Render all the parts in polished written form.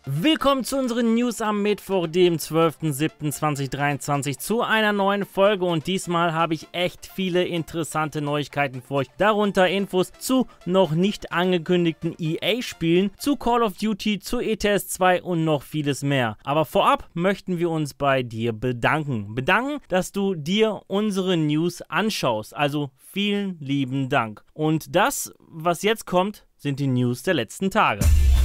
Willkommen zu unseren News am Mittwoch, dem 12.07.2023 zu einer neuen Folge, und diesmal habe ich echt viele interessante Neuigkeiten für euch, darunter Infos zu noch nicht angekündigten EA-Spielen, zu Call of Duty, zu ETS 2 und noch vieles mehr. Aber vorab möchten wir uns bei dir bedanken. Dass du dir unsere News anschaust, also vielen lieben Dank. Und das, was jetzt kommt, sind die News der letzten Tage.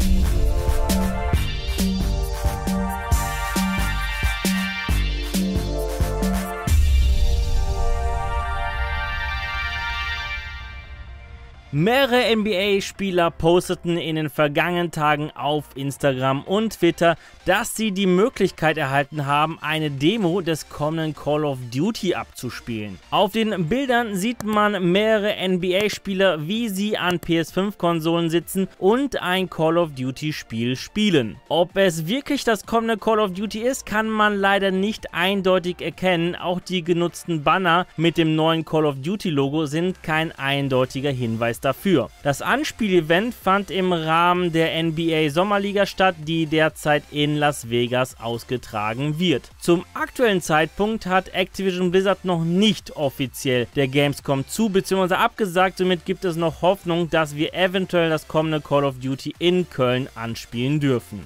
Mehrere NBA-Spieler posteten in den vergangenen Tagen auf Instagram und Twitter, dass sie die Möglichkeit erhalten haben, eine Demo des kommenden Call of Duty abzuspielen. Auf den Bildern sieht man mehrere NBA-Spieler, wie sie an PS5-Konsolen sitzen und ein Call of Duty-Spiel spielen. Ob es wirklich das kommende Call of Duty ist, kann man leider nicht eindeutig erkennen. Auch die genutzten Banner mit dem neuen Call of Duty-Logo sind kein eindeutiger Hinweis dafür. Das Anspielevent fand im Rahmen der NBA Sommerliga statt, die derzeit in Las Vegas ausgetragen wird. Zum aktuellen Zeitpunkt hat Activision Blizzard noch nicht offiziell der Gamescom bzw. abgesagt, somit gibt es noch Hoffnung, dass wir eventuell das kommende Call of Duty in Köln anspielen dürfen.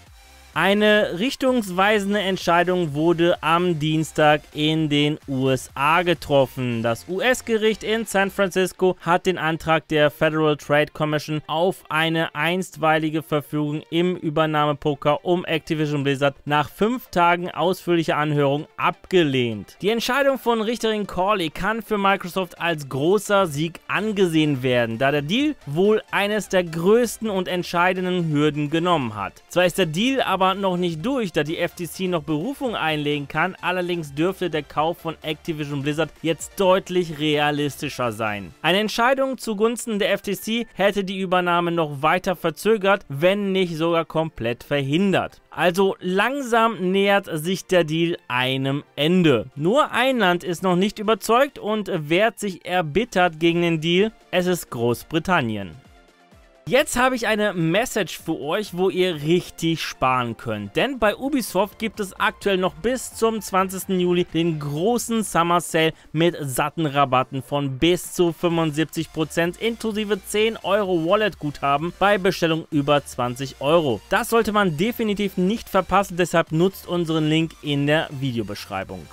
Eine richtungsweisende Entscheidung wurde am Dienstag in den USA getroffen. Das US-Gericht in San Francisco hat den Antrag der Federal Trade Commission auf eine einstweilige Verfügung im Übernahmepoker um Activision Blizzard nach 5 Tagen ausführlicher Anhörung abgelehnt. Die Entscheidung von Richterin Corley kann für Microsoft als großer Sieg angesehen werden, da der Deal wohl eines der größten und entscheidenden Hürden genommen hat. Zwar ist der Deal aber noch nicht durch, da die FTC noch Berufung einlegen kann, allerdings dürfte der Kauf von Activision Blizzard jetzt deutlich realistischer sein. Eine Entscheidung zugunsten der FTC hätte die Übernahme noch weiter verzögert, wenn nicht sogar komplett verhindert. Also langsam nähert sich der Deal einem Ende. Nur ein Land ist noch nicht überzeugt und wehrt sich erbittert gegen den Deal. Es ist Großbritannien. Jetzt habe ich eine Message für euch, wo ihr richtig sparen könnt. Denn bei Ubisoft gibt es aktuell noch bis zum 20. Juli den großen Summer Sale mit satten Rabatten von bis zu 75% inklusive 10 € Wallet-Guthaben bei Bestellung über 20 €. Das sollte man definitiv nicht verpassen, deshalb nutzt unseren Link in der Videobeschreibung.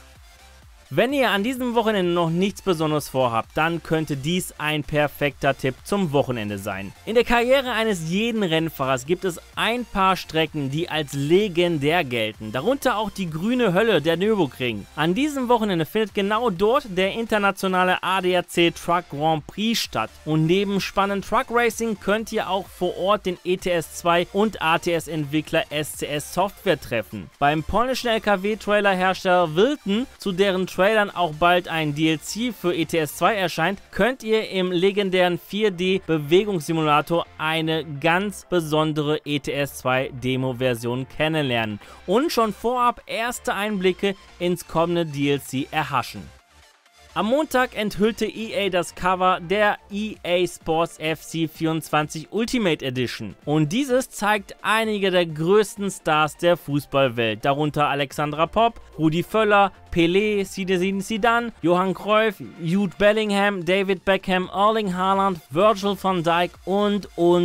Wenn ihr an diesem Wochenende noch nichts Besonderes vorhabt, dann könnte dies ein perfekter Tipp zum Wochenende sein. In der Karriere eines jeden Rennfahrers gibt es ein paar Strecken, die als legendär gelten, darunter auch die grüne Hölle, der Nürburgring. An diesem Wochenende findet genau dort der internationale ADAC Truck Grand Prix statt, und neben spannendem Truck Racing könnt ihr auch vor Ort den ETS 2 und ATS-Entwickler SCS Software treffen. Beim polnischen LKW-Trailer-Hersteller Wilton, zu deren Trailern auch bald ein DLC für ETS 2 erscheint, könnt ihr im legendären 4D-Bewegungssimulator eine ganz besondere ETS 2 Demo-Version kennenlernen und schon vorab erste Einblicke ins kommende DLC erhaschen. Am Montag enthüllte EA das Cover der EA Sports FC 24 Ultimate Edition, und dieses zeigt einige der größten Stars der Fußballwelt, darunter Alexandra Popp, Rudi Völler, Pelé, Zinedine Zidane, Johan Cruyff, Jude Bellingham, David Beckham, Erling Haaland, Virgil van Dijk und.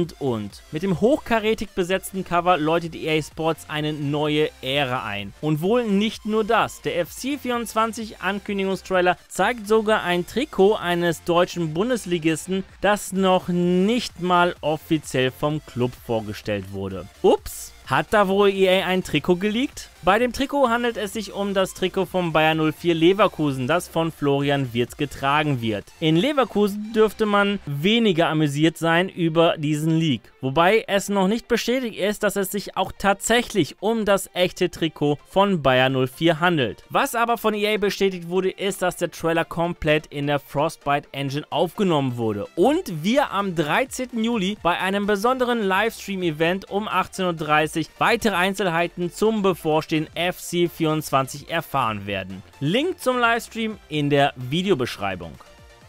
Mit dem hochkarätig besetzten Cover läutet EA Sports eine neue Ära ein. Und wohl nicht nur das, der FC 24 Ankündigungstrailer zeigt sogar ein Trikot eines deutschen Bundesligisten, das noch nicht mal offiziell vom Club vorgestellt wurde. Ups! Hat da wohl EA ein Trikot geleakt? Bei dem Trikot handelt es sich um das Trikot vom Bayer 04 Leverkusen, das von Florian Wirtz getragen wird. In Leverkusen dürfte man weniger amüsiert sein über diesen Leak, wobei es noch nicht bestätigt ist, dass es sich auch tatsächlich um das echte Trikot von Bayer 04 handelt. Was aber von EA bestätigt wurde, ist, dass der Trailer komplett in der Frostbite Engine aufgenommen wurde und wir am 13. Juli bei einem besonderen Livestream-Event um 18:30 Uhr weitere Einzelheiten zum bevorstehenden FC 24 erfahren werden. Link zum Livestream in der Videobeschreibung.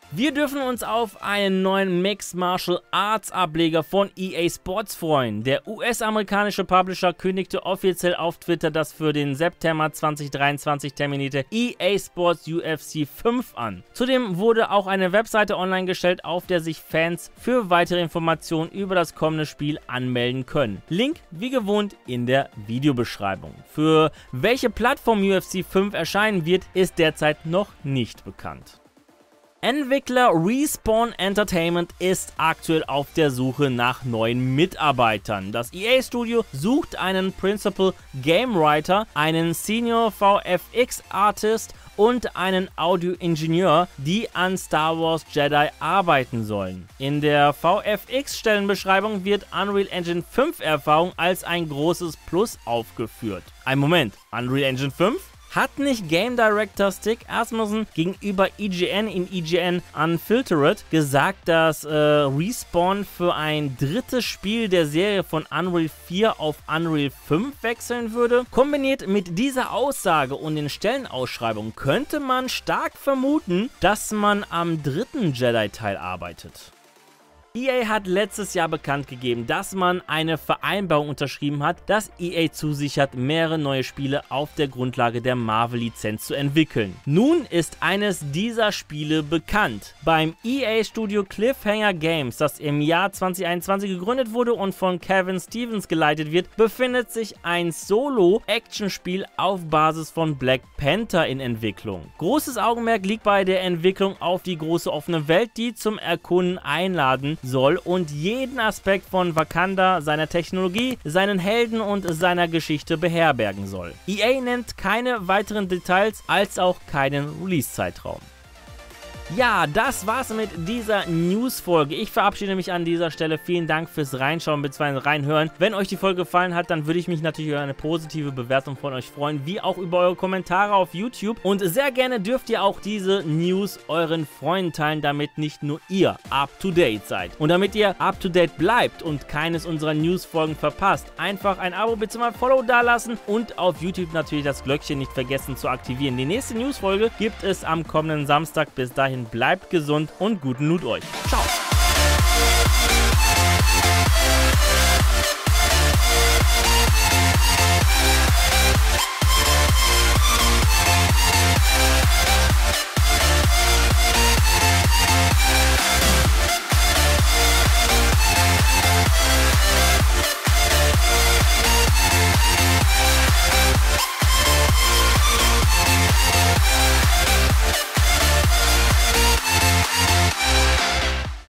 Wir dürfen uns auf einen neuen Mixed Martial Arts Ableger von EA Sports freuen. Der US-amerikanische Publisher kündigte offiziell auf Twitter das für den September 2023 terminierte EA Sports UFC 5 an. Zudem wurde auch eine Webseite online gestellt, auf der sich Fans für weitere Informationen über das kommende Spiel anmelden können. Link wie gewohnt in der Videobeschreibung. Für welche Plattform UFC 5 erscheinen wird, ist derzeit noch nicht bekannt. Entwickler Respawn Entertainment ist aktuell auf der Suche nach neuen Mitarbeitern. Das EA-Studio sucht einen Principal Game Writer, einen Senior VFX Artist und einen Audio-Ingenieur, die an Star Wars Jedi arbeiten sollen. In der VFX-Stellenbeschreibung wird Unreal Engine 5 Erfahrung als ein großes Plus aufgeführt. Ein Moment, Unreal Engine 5? Hat nicht Game Director Stig Asmussen gegenüber IGN im IGN Unfiltered gesagt, dass Respawn für ein drittes Spiel der Serie von Unreal 4 auf Unreal 5 wechseln würde? Kombiniert mit dieser Aussage und den Stellenausschreibungen könnte man stark vermuten, dass man am dritten Jedi-Teil arbeitet. EA hat letztes Jahr bekannt gegeben, dass man eine Vereinbarung unterschrieben hat, dass EA zusichert, mehrere neue Spiele auf der Grundlage der Marvel-Lizenz zu entwickeln. Nun ist eines dieser Spiele bekannt. Beim EA-Studio Cliffhanger Games, das im Jahr 2021 gegründet wurde und von Kevin Stevens geleitet wird, befindet sich ein Solo-Action-Spiel auf Basis von Black Panther in Entwicklung. Großes Augenmerk liegt bei der Entwicklung auf die große offene Welt, die zum Erkunden einladen soll und jeden Aspekt von Wakanda, seiner Technologie, seinen Helden und seiner Geschichte beherbergen soll. EA nennt keine weiteren Details als auch keinen Release-Zeitraum. Ja, das war's mit dieser News-Folge. Ich verabschiede mich an dieser Stelle. Vielen Dank fürs Reinschauen bzw. Reinhören. Wenn euch die Folge gefallen hat, dann würde ich mich natürlich über eine positive Bewertung von euch freuen, wie auch über eure Kommentare auf YouTube. Und sehr gerne dürft ihr auch diese News euren Freunden teilen, damit nicht nur ihr up-to-date seid. Und damit ihr up-to-date bleibt und keines unserer News-Folgen verpasst, einfach ein Abo bzw. ein Follow dalassen und auf YouTube natürlich das Glöckchen nicht vergessen zu aktivieren. Die nächste News-Folge gibt es am kommenden Samstag. Bis dahin bleibt gesund und guten Loot euch. Ciao!